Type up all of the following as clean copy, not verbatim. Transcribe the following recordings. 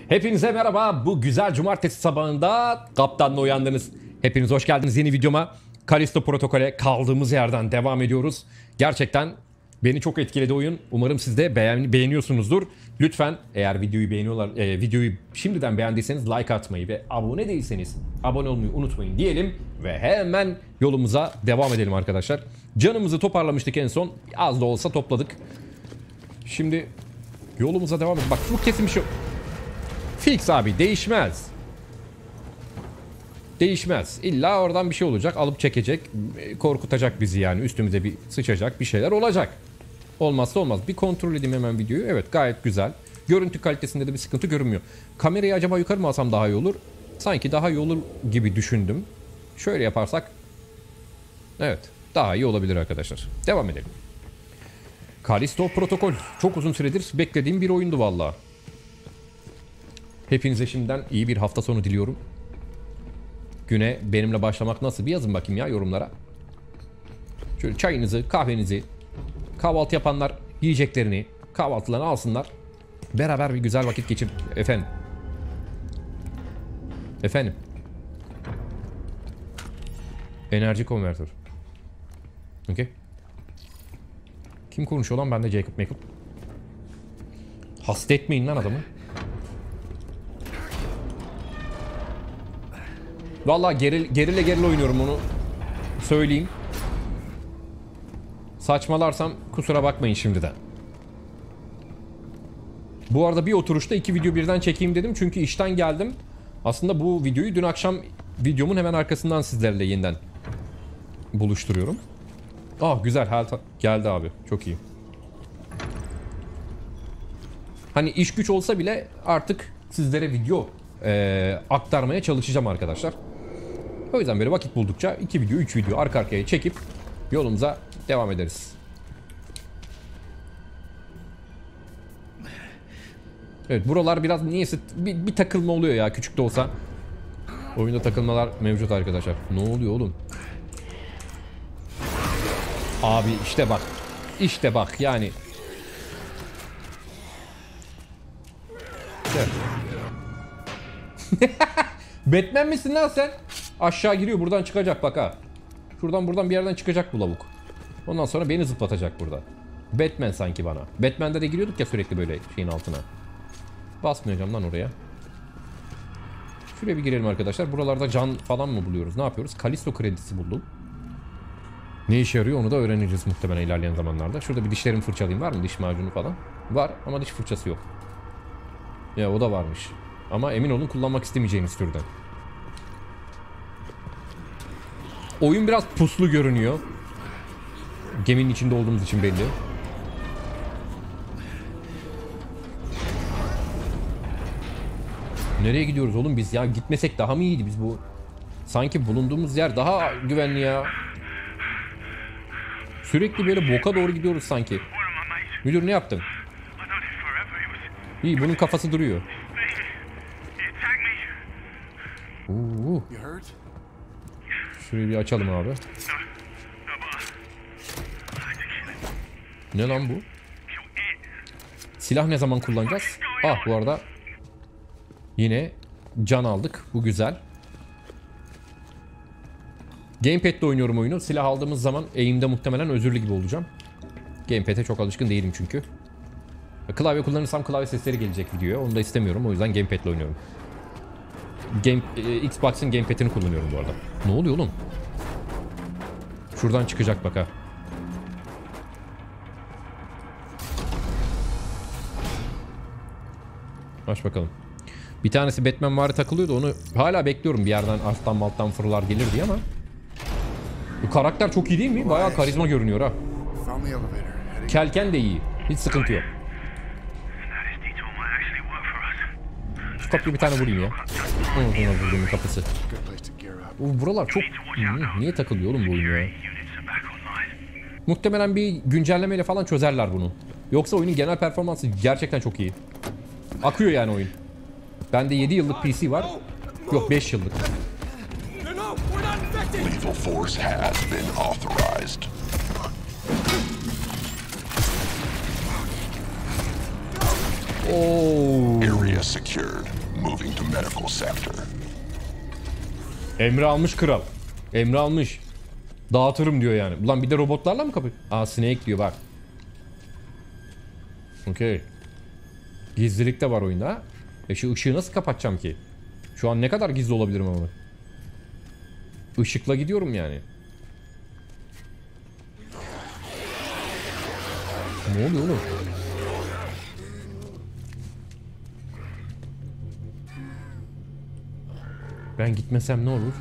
Hepinize merhaba. Bu güzel cumartesi sabahında kaptanla uyandınız. Hepiniz hoş geldiniz yeni videoma. Callisto Protokol'e kaldığımız yerden devam ediyoruz. Gerçekten beni çok etkiledi oyun. Umarım siz de beğeniyorsunuzdur. Lütfen eğer videoyu şimdiden beğendiyseniz like atmayı ve abone değilseniz abone olmayı unutmayın diyelim. Ve hemen yolumuza devam edelim arkadaşlar. Canımızı toparlamıştık en son. Az da olsa topladık. Şimdi yolumuza devam edelim. Bak bu kesin bir şey. Fix abi, değişmez. Değişmez. İlla oradan bir şey olacak, alıp çekecek, korkutacak bizi yani. Üstümüze bir sıçacak bir şeyler olacak. Olmazsa olmaz. Bir kontrol edeyim hemen videoyu. Evet, gayet güzel. Görüntü kalitesinde de bir sıkıntı görünmüyor. Kamerayı acaba yukarı mı alsam daha iyi olur? Sanki daha iyi olur gibi düşündüm. Şöyle yaparsak. Evet, daha iyi olabilir arkadaşlar. Devam edelim. Callisto Protokol. Çok uzun süredir beklediğim bir oyundu vallahi. Hepinize şimdiden iyi bir hafta sonu diliyorum. Güne benimle başlamak nasıl? Bir yazın bakayım ya yorumlara. Şöyle çayınızı, kahvenizi, kahvaltı yapanlar yiyeceklerini, kahvaltılarını alsınlar. Beraber bir güzel vakit geçir. Efendim. Efendim. Enerji konvertör. Okey. Kim konuşuyor lan? Ben de Jacob. Hasta etmeyin lan adamı. Vallahi gerile oynuyorum, onu söyleyeyim. Saçmalarsam kusura bakmayın şimdiden. Bu arada bir oturuşta iki video birden çekeyim dedim. Çünkü işten geldim. Aslında bu videoyu dün akşam videomun hemen arkasından sizlerle yeniden buluşturuyorum. Ah güzel, geldi abi. Çok iyi. Hani iş güç olsa bile artık sizlere video aktarmaya çalışacağım arkadaşlar. O yüzden böyle vakit buldukça 2 video 3 video arka arkaya çekip yolumuza devam ederiz. Evet, buralar biraz niyeyse bir takılma oluyor ya, küçük de olsa. Oyunda takılmalar mevcut arkadaşlar. Ne oluyor oğlum? Abi işte bak. İşte bak yani. Evet. Batman misin lan sen? Aşağı giriyor, buradan çıkacak bak ha. Buradan bir yerden çıkacak bu lavuk. Ondan sonra beni zıplatacak burada. Batman sanki bana. Batman'de de giriyorduk ya sürekli böyle şeyin altına. Basmayacağım lan oraya. Şuraya bir girelim arkadaşlar. Buralarda can falan mı buluyoruz? Ne yapıyoruz? Callisto kredisi buldum. Ne işe yarıyor onu da öğreneceğiz muhtemelen ilerleyen zamanlarda. Şurada bir dişlerimi fırçalayayım. Var mı diş macunu falan? Var ama diş fırçası yok. Ya o da varmış. Ama emin olun kullanmak istemeyeceğiniz türden. Oyun biraz puslu görünüyor. Geminin içinde olduğumuz için belli. Nereye gidiyoruz oğlum biz ya? Gitmesek daha mı iyiydi biz bu? Sanki bulunduğumuz yer daha güvenli ya. Sürekli böyle boka doğru gidiyoruz sanki. Müdür ne yaptın? İyi, bunun kafası duruyor. Şurayı bir açalım abi. Ne lan bu? Silah ne zaman kullanacağız? Ah bu arada yine can aldık. Bu güzel. Gamepad'de oynuyorum oyunu. Silah aldığımız zaman aim'de muhtemelen özürlü gibi olacağım. Gamepad'e çok alışkın değilim çünkü. Klavye kullanırsam klavye sesleri gelecek videoya. Onu da istemiyorum. O yüzden Gamepad'le oynuyorum. Xbox'ın Gamepad'ini kullanıyorum bu arada. Ne oluyor oğlum? Şuradan çıkacak bak ha. Aç bakalım. Bir tanesi Batman vari takılıyordu, onu hala bekliyorum, bir yerden alttan fırlar gelir diye ama. Bu karakter çok iyi değil mi? Bayağı karizma görünüyor ha. Kelken de iyi. Hiç sıkıntı yok. Şu kapıyı bir tane vurayım ya. Vurduğumun kapısı. Buralar çok... Niye takılıyor oğlum bu oyun ya? Muhtemelen bir güncellemeyle falan çözerler bunu. Yoksa oyunun genel performansı gerçekten çok iyi. Akıyor yani oyun. Bende 7 yıllık PC var. Yok 5 yıllık. Lethal force has been authorized. Area secured. Moving to medical sector. Emri almış kral. Emri almış. Dağıtırım diyor yani. Ulan bir de robotlarla mı kapı? Aa, Snake diyor bak. Okey. Gizlilik de var oyunda. Şu ışığı nasıl kapatacağım ki? Şu an ne kadar gizli olabilirim ama. Işıkla gidiyorum yani. Ne oluyor oğlum? Ben gitmesem ne olur?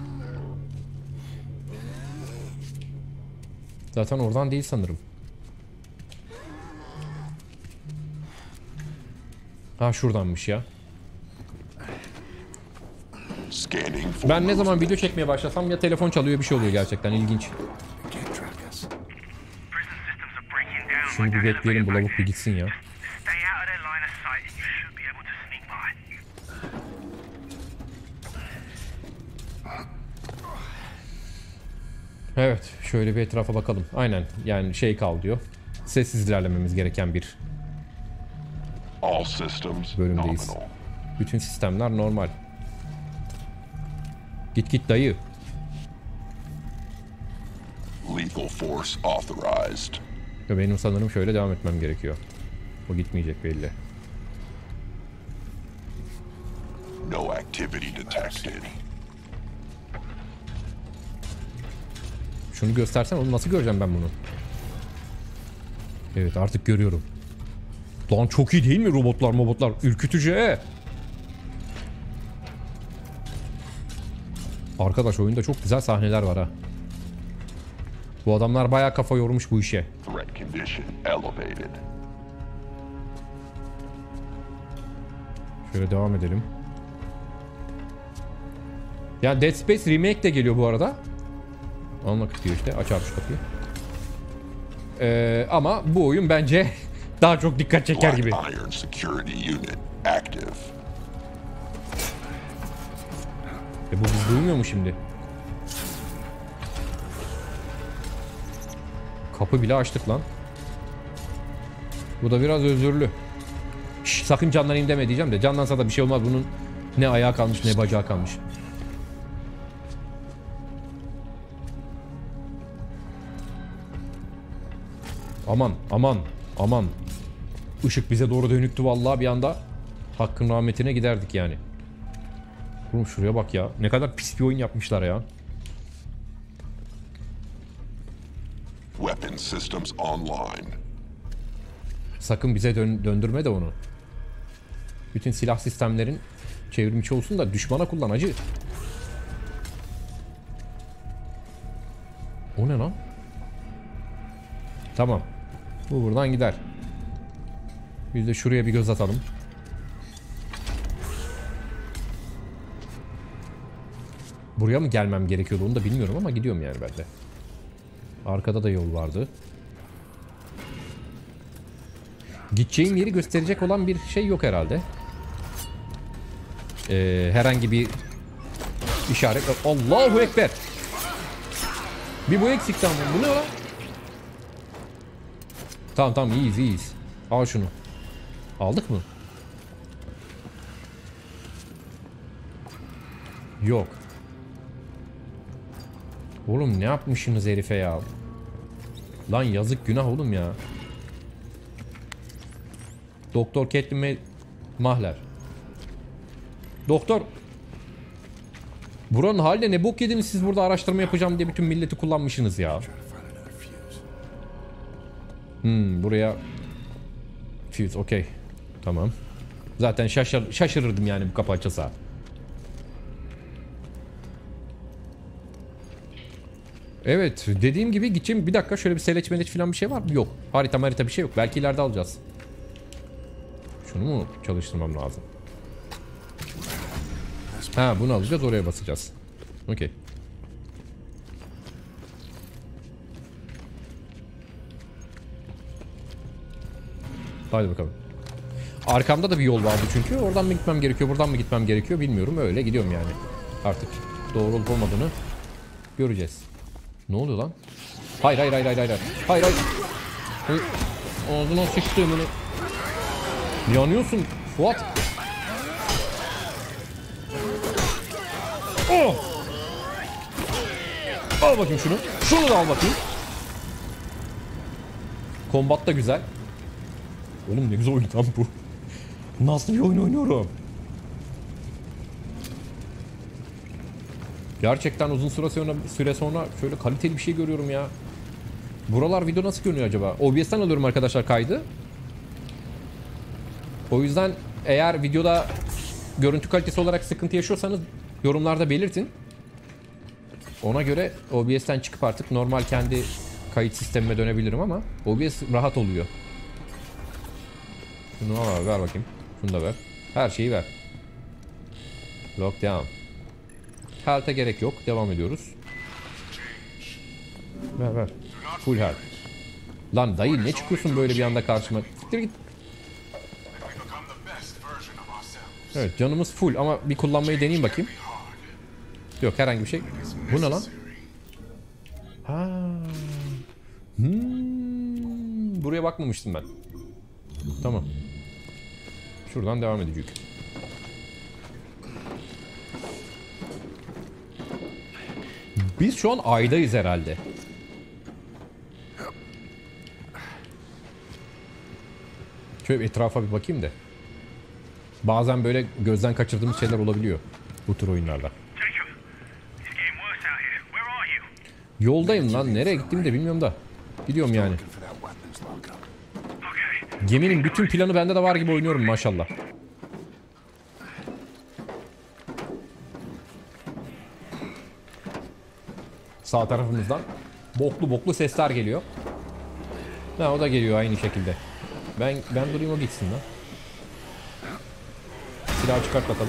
Zaten oradan değil sanırım. Ha, şuradanmış ya. Ben ne zaman video çekmeye başlasam ya telefon çalıyor, bir şey oluyor gerçekten ilginç. Şimdi bir bekleyelim, bu lavuk bir gitsin ya. Evet, şöyle bir etrafa bakalım. Aynen, yani şey kal diyor. Sessiz ilerlememiz gereken bir bölümdeyiz. Bütün sistemler normal. Git git dayı. Lethal force authorized. Benim sanırım şöyle devam etmem gerekiyor. O gitmeyecek belli. No activity detected. Şunu göstersen, onu nasıl göreceğim ben bunu? Evet, artık görüyorum. Lan çok iyi değil mi robotlar? Ürkütücü. Arkadaş, oyunda çok güzel sahneler var ha. Bu adamlar bayağı kafa yormuş bu işe. Şöyle devam edelim. Ya Dead Space Remake de geliyor bu arada. Almak istiyor işte. Aç abi şu kapıyı. Ama bu oyun bence daha çok dikkat çeker gibi. Bu biz duymuyor mu şimdi? Kapı bile açtık lan. Bu da biraz özürlü. Şş, sakın canlanayım deme diyeceğim de. Canlansa da bir şey olmaz. Bunun ne ayağı kalmış ne bacağı kalmış. Aman. Işık bize doğru dönüktü vallahi, bir anda Hakk'ın rahmetine giderdik yani. Oğlum şuraya bak ya. Ne kadar pis bir oyun yapmışlar ya. Weapon systems online. Sakın bize döndürme de onu. Bütün silah sistemlerin çevrimiçi olsun da düşmana kullan acı. O ne lan? Tamam. Bu buradan gider. Biz de şuraya bir göz atalım. Buraya mı gelmem gerekiyordu onu da bilmiyorum ama gidiyorum yani ben de. Arkada da yol vardı. Gideceğim yeri gösterecek olan bir şey yok herhalde. Herhangi bir işaret. Allahu Ekber. Bir bu eksikti ama. Bu ne lan? Tamam iyiyiz. Al şunu. Aldık mı? Yok. Oğlum ne yapmışsınız herife ya? Lan yazık, günah oğlum ya. Doktor Caitlin Mahler. Doktor. Buranın haline ne bok yediniz siz, burada araştırma yapacağım diye bütün milleti kullanmışsınız ya. Buraya fuse, okey. Tamam. Zaten şaşırırdım yani bu kapı açılsa. Evet, dediğim gibi gideceğim. Bir dakika, şöyle bir seleç falan bir şey var mı? Yok. Harita bir şey yok. Belki ileride alacağız. Şunu mu çalıştırmam lazım? Ha, bunu alacağız, oraya basacağız. Okey. Hadi bakalım. Arkamda da bir yol vardı çünkü. Oradan mı gitmem gerekiyor, buradan mı gitmem gerekiyor bilmiyorum. Öyle gidiyorum yani. Artık doğru olup olmadığını göreceğiz. Ne oluyor lan? Hayır. Hayır. Ağzına sıçtığımını. Yanıyorsun Fuat. Oh! Al bakayım şunu. Şunu da al bakayım. Kombat da güzel. Oğlum ne güzel oyun lan bu. Nasıl bir oyun oynuyorum? Gerçekten uzun süre sonra şöyle kaliteli bir şey görüyorum ya. Buralar video nasıl görünüyor acaba? OBS'ten alıyorum arkadaşlar kaydı. O yüzden eğer videoda görüntü kalitesi olarak sıkıntı yaşıyorsanız yorumlarda belirtin. Ona göre OBS'ten çıkıp artık normal kendi kayıt sistemime dönebilirim ama OBS rahat oluyor. Şunu al, ver bakayım. Şunu da ver. Her şeyi ver. Lockdown. Health'e gerek yok. Devam ediyoruz. Ver. Full health. Lan dayı ne çıkıyorsun böyle bir anda karşıma? Siktir git. Evet canımız full ama bir kullanmayı deneyeyim bakayım. Yok herhangi bir şey. Bu ne lan? Ha. Buraya bakmamıştım ben. Tamam. Şuradan devam edecek. Biz şu an aydayız herhalde. Şöyle etrafa bir bakayım da. Bazen böyle gözden kaçırdığımız şeyler olabiliyor bu tür oyunlarda. Yoldayım lan. Nereye gittiğimi de bilmiyorum da. Gidiyorum yani. Geminin bütün planı bende de var gibi oynuyorum maşallah. Sağ tarafımızdan boklu sesler geliyor. Ha, o da geliyor aynı şekilde. Ben durayım o gitsin lan. Silahı çıkart bakalım.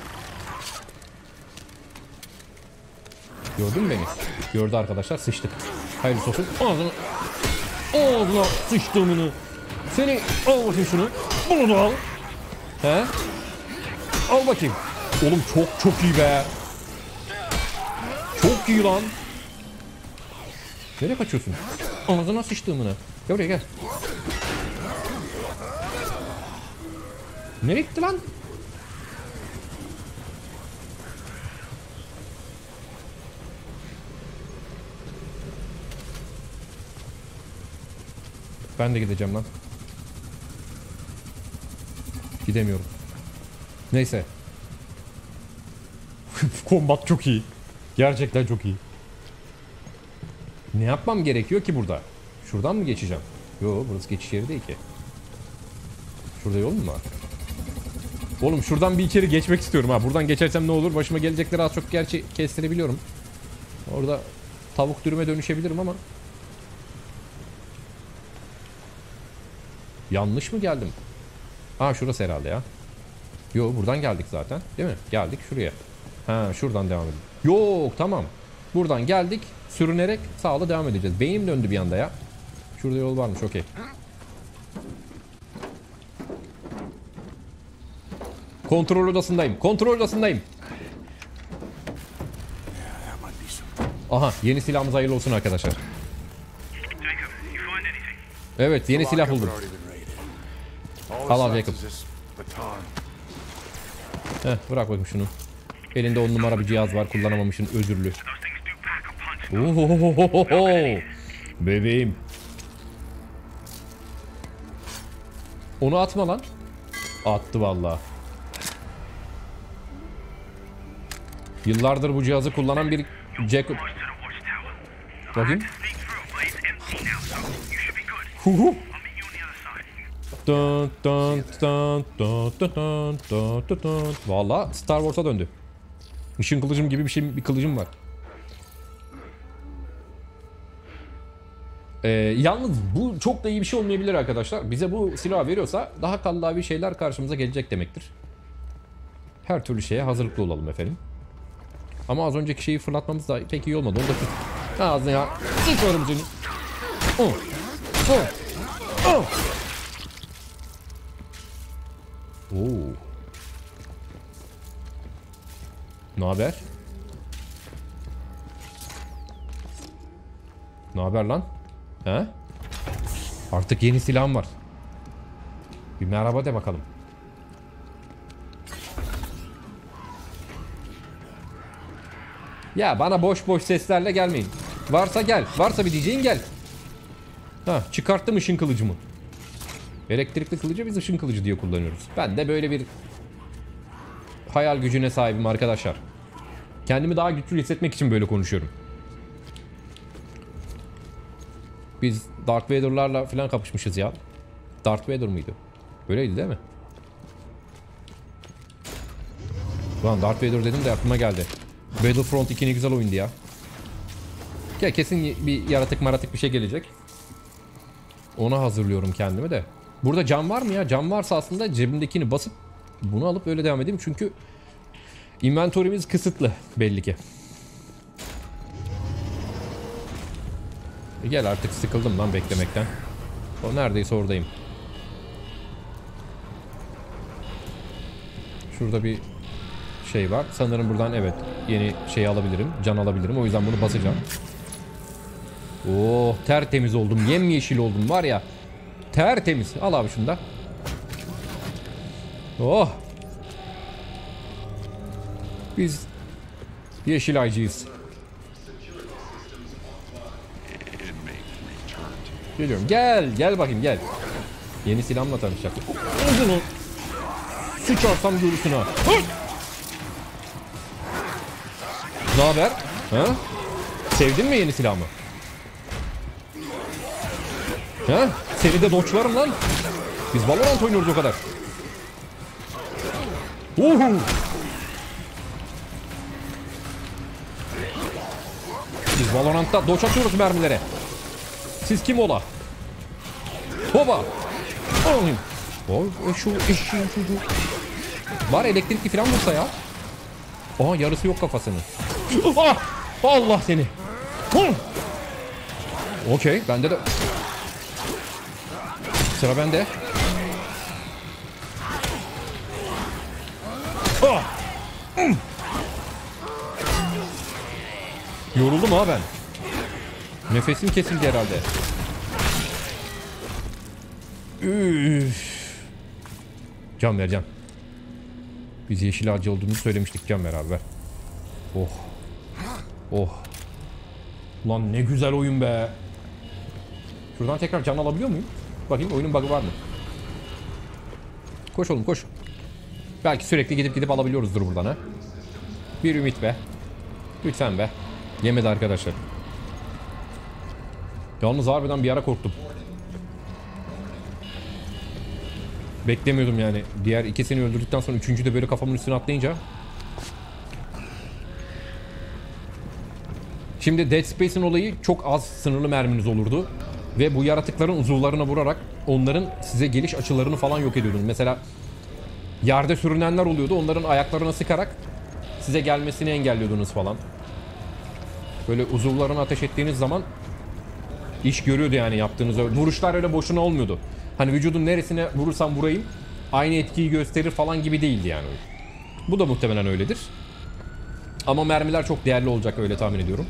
Gördün mü beni? Gördü arkadaşlar, sıçtık. Hayırlısı olsun. Ağzına sıçtığımını. Seni al bakayım şunu. Bunu da al. He? Al bakayım. Oğlum çok iyi be. Çok iyi lan. Nereye kaçıyorsun? Ağzına sıçtığımını. Gel buraya gel. Nereye gitti lan? Ben de gideceğim lan. Gidemiyorum. Neyse. Kombat çok iyi. Gerçekten çok iyi. Ne yapmam gerekiyor ki burada? Şuradan mı geçeceğim? Yo, burası geçiş yeri değil ki. Şurada yol mu var? Oğlum şuradan bir kere geçmek istiyorum ha. Buradan geçersem ne olur? Başıma gelecekleri az çok gerçi kestirebiliyorum. Orada tavuk dürüme dönüşebilirim ama. Yanlış mı geldim? Ha, şurası herhalde ya. Yo, buradan geldik zaten. Değil mi? Geldik şuraya. Ha, şuradan devam edelim. Yok, tamam. Buradan geldik. Sürünerek sağla devam edeceğiz. Beynim döndü bir anda ya. Şurada yol varmış, okey. Kontrol odasındayım. Kontrol odasındayım. Aha, yeni silahımız hayırlı olsun arkadaşlar. Evet, yeni silah buldum. Al Jacob. Heh, bırak bakayım şunu. Elinde 10 numara bir cihaz var, kullanamamışsın, özürlü. Ohohohoho. Bebeğim. Onu atma lan. Attı vallahi. Yıllardır bu cihazı kullanan bir Jacob. Bakayım. Huhu. Dun dun dun dun dun dun dun dun dun. Vallahi Star Wars'a döndü. Işın kılıcım gibi bir kılıcım var. Yalnız bu çok da iyi bir şey olmayabilir arkadaşlar. Bize bu silahı veriyorsa daha kallavi şeyler karşımıza gelecek demektir. Her türlü şeye hazırlıklı olalım efendim. Ama az önceki şeyi fırlatmamız da pek iyi olmadı. Onu da tut. Ağzına ya. Sıçıyorum seni. Oo. Ne haber? Ne haber lan? He? Artık yeni silahım var. Bir merhaba de bakalım. Ya bana boş boş seslerle gelmeyin. Varsa gel. Varsa bir diyeceğin gel. Ha, çıkarttım ışın kılıcımı. Elektrikli kılıcı biz ışın kılıcı diye kullanıyoruz. Ben de böyle bir hayal gücüne sahibim arkadaşlar. Kendimi daha güçlü hissetmek için böyle konuşuyorum. Biz Darth Vader'larla falan kapışmışız ya. Darth Vader mıydı? Öyleydi değil mi? Ulan Darth Vader dedim de aklıma geldi. Battlefront 2 ne güzel oyundu ya. Ya kesin bir yaratık maratık bir şey gelecek. Ona hazırlıyorum kendimi de. Burada cam var mı ya? Cam varsa aslında cebimdekini basıp bunu alıp öyle devam edeyim. Çünkü inventörümüz kısıtlı belli ki. Gel artık, sıkıldım lan beklemekten. O neredeyse oradayım. Şurada bir şey var. Sanırım buradan evet yeni şey alabilirim. Can alabilirim. O yüzden bunu basacağım. Oh, tertemiz oldum. Yemyeşil oldum var ya. Tertemiz. Al abi şunu da. Oh. Biz yeşil aycıyız. Geliyorum. Gel. Gel bakayım gel. Yeni silahımla tanışacak. Uzunu sıçarsam görürsün ha. Ne haber? Ha? Sevdin mi yeni silahımı? Ha? Seni de doçlarım lan. Biz Valorant oynuyoruz o kadar. Uhu. Biz Valorant'ta doç atıyoruz mermilere. Siz kim ola? Hoba. Oy, şu eşeğin çocuğu. Var elektrikli falan vursa ya. Aha, yarısı yok kafasının. Ah! Allah seni. Okey, bende de. Sıra bende. Ah! Yoruldum ha ben. Nefesim kesildi herhalde. Üf. Can vereceğim. Biz yeşil ağacı olduğumuzu söylemiştik, can ver abi ver. Oh. Oh. Ulan ne güzel oyun be. Şuradan tekrar can alabiliyor muyum? Bakayım oyunun bug'ı var mı? Koş oğlum koş. Belki sürekli gidip alabiliyoruzdur buradan ha. Bir ümit be. Lütfen be. Yemedi arkadaşlar. Yalnız harbiden bir ara korktum. Beklemiyordum yani. Diğer ikisini öldürdükten sonra üçüncü de böyle kafamın üstüne atlayınca. Şimdi Dead Space'in olayı çok az sınırlı merminiz olurdu. Ve bu yaratıkların uzuvlarına vurarak onların size geliş açılarını falan yok ediyordunuz. Mesela yerde sürünenler oluyordu. Onların ayaklarına sıkarak size gelmesini engelliyordunuz falan. Böyle uzuvlarına ateş ettiğiniz zaman iş görüyordu yani yaptığınız. Vuruşlar öyle boşuna olmuyordu. Hani vücudun neresine vurursam vurayım aynı etkiyi gösterir falan gibi değildi yani. Bu da muhtemelen öyledir. Ama mermiler çok değerli olacak öyle tahmin ediyorum.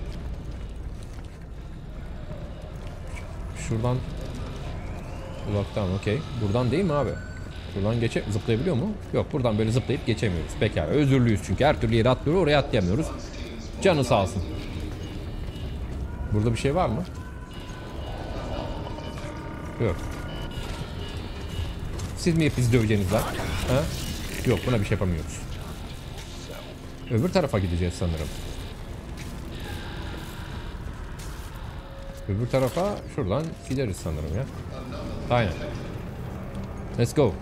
Şuradan uzaktan okey. Buradan değil mi abi? Buradan zıplayabiliyor mu? Yok, buradan böyle zıplayıp geçemiyoruz. Pekala, özürlüyüz çünkü her türlü yere atlıyor, oraya atlayamıyoruz. Canı sağ olsun. Burada bir şey var mı? Yok. Siz mi hep bizi döveceğiniz lan? Ha? Yok, buna bir şey yapamıyoruz. Öbür tarafa gideceğiz sanırım. Öbür tarafa şuradan gideriz sanırım ya. Aynen. Let's go.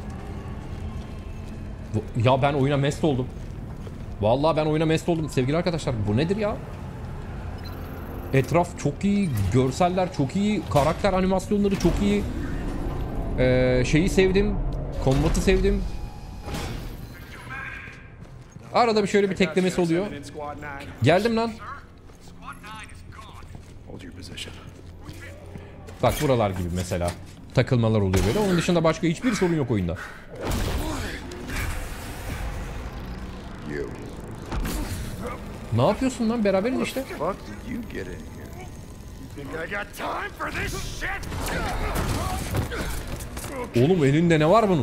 Ya ben oyuna mest oldum. Vallahi ben oyuna mest oldum sevgili arkadaşlar. Bu nedir ya? Etraf çok iyi, görseller çok iyi, karakter animasyonları çok iyi. Şeyi sevdim, kombatı sevdim. Arada bir şöyle bir teklemesi oluyor. Geldim lan. Bak buralar gibi mesela. Takılmalar oluyor böyle. Onun dışında başka hiçbir sorun yok oyunda. Ne yapıyorsun lan? Beraberiz işte. Oğlum elinde ne var bunun?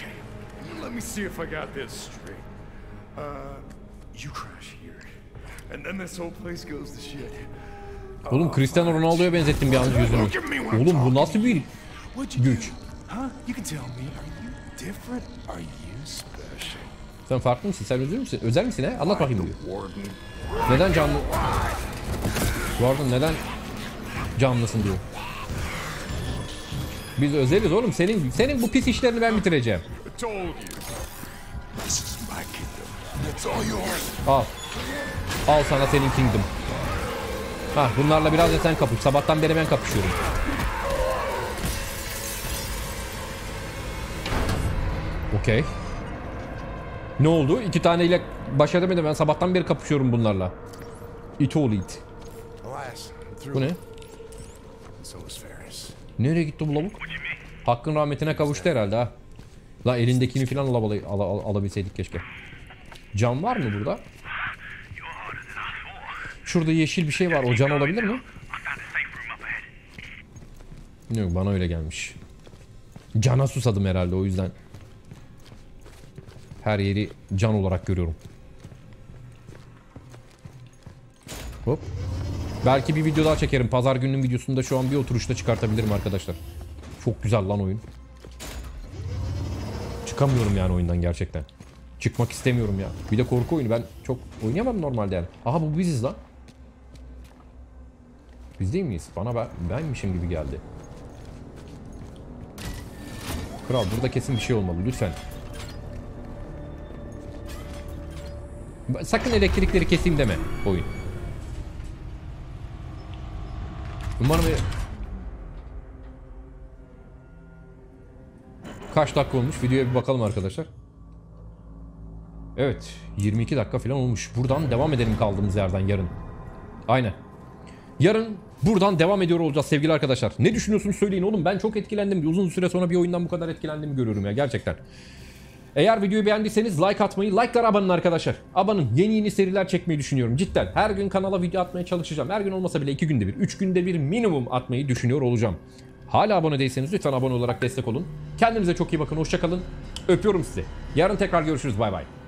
Let me see if I got this straight. You crash here, and then this whole place goes to shit. Oğlum Cristiano Ronaldo'ya benzettim bir an yüzünü. Oğlum bu nasıl bir güç? Huh? You can tell me. Are you different? Are you special? Sen farklı mısın? Sen özel misin? Özel misin he? Anlat bakayım diyor. Warden. Neden canlı? Warden neden canlısın diyor. Biz özeliz oğlum. Senin bu pis işlerini ben bitireceğim. I told you. This is my kingdom. It's all yours. Al. Al sana senin kingdom. Ha bunlarla biraz da sen kapış. Sabahtan beri ben kapışıyorum. Okey. Ne oldu? 2 taneyle baş edemedim. Ben sabahtan beri kapışıyorum bunlarla. It all it. Alas, I'm through. Bu ne? So is Ferris. Nereye gitti bu lavuk? Hakkın rahmetine kavuştu herhalde ha. La elindekini falan alabilseydik keşke. Can var mı burada? Şurada yeşil bir şey var. O can olabilir mi? Yok bana öyle gelmiş. Cana susadım herhalde o yüzden. Her yeri can olarak görüyorum. Hop. Belki bir video daha çekerim. Pazar gününün videosunu da şu an bir oturuşta çıkartabilirim arkadaşlar. Çok güzel lan oyun. Çıkamıyorum yani oyundan gerçekten. Çıkmak istemiyorum ya. Bir de korku oyunu. Ben çok oynayamam normalde yani. Aha bu biziz lan. Biz değil miyiz? Bana benmişim gibi geldi. Kral burada kesin bir şey olmalı lütfen. Sakın elektrikleri keseyim deme oyun. Umarım kaç dakika olmuş? Videoya bir bakalım arkadaşlar. Evet 22 dakika falan olmuş. Buradan devam edelim kaldığımız yerden yarın. Aynen. Yarın buradan devam ediyor olacağız sevgili arkadaşlar. Ne düşünüyorsunuz söyleyin oğlum. Ben çok etkilendim. Uzun süre sonra bir oyundan bu kadar etkilendiğimi görüyorum ya gerçekten. Eğer videoyu beğendiyseniz like atmayı, like'lara abanın arkadaşlar. Abanın. Yeni seriler çekmeyi düşünüyorum cidden. Her gün kanala video atmaya çalışacağım. Her gün olmasa bile 2 günde bir, 3 günde bir minimum atmayı düşünüyor olacağım. Hala abone değilseniz lütfen abone olarak destek olun. Kendinize çok iyi bakın. Hoşça kalın. Öpüyorum sizi. Yarın tekrar görüşürüz. Bay bay.